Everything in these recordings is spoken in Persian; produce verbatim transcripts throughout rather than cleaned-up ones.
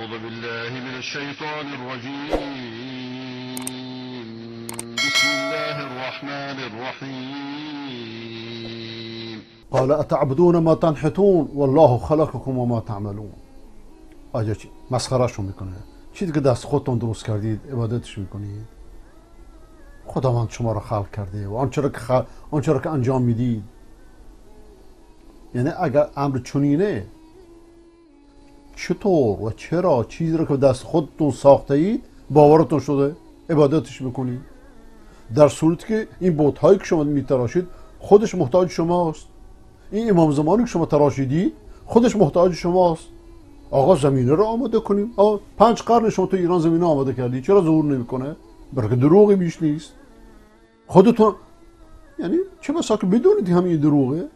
أعوذ بالله من الشيطان الرجيم. بسم الله الرحمن الرحيم. قال أتعبدون ما تنحتون والله خلقكم وما تعملون. آجا چی؟ مسخره شو میکنه. چیزی که دست خودتون درست کردید عبادتش میکنید. خداوند شما را خلق کرده و آنچه را که خل... آنچه را که انجام میدید. یعنی اگر امر چنینه چطور و چرا چیزی را که دست خودتون ساخته اید باورتون شده عبادتش میکنید؟ در صورتی که این بت هایی که شما میتراشید خودش محتاج شماست. این امام زمانی که شما تراشیدید خودش محتاج شماست. آقا زمینه رو آماده کنیم. آقا پنج قرن شما تو ایران زمینه آماده کردی، چرا ظهور نمیکنه؟ برای که دروغی بیش نیست. خودتون یعنی چه بسا که بدونید همین دروغه.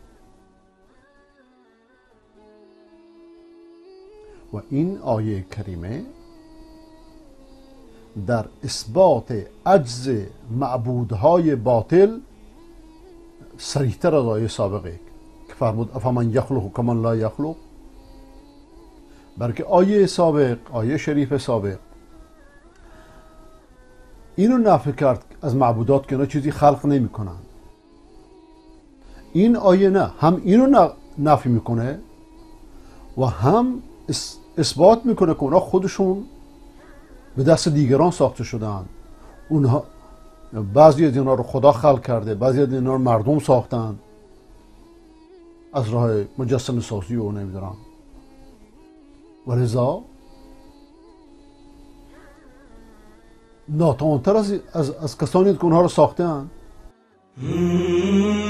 و این آیه کریمه در اثبات عجز معبودهای باطل صریح‌تر از آیه سابقه که فرمود افمن یخلق کمن لا یخلق. بلکه آیه سابق، آیه شریف سابق اینو نفی کرد از معبودات که اینا چیزی خلق نمی کنن. این آیه نه، هم اینو نفی میکنه و هم اثبات میکنه که اونا خودشون به دست دیگران ساخته شدن. اونها بعضی از اینا رو خدا خلق کرده، بعضی از اینا رو مردم ساختن از راه مجسمه سازی و نمیدونم. و لذا ناتوانتر از, از, از کسانی که اونها رو ساختن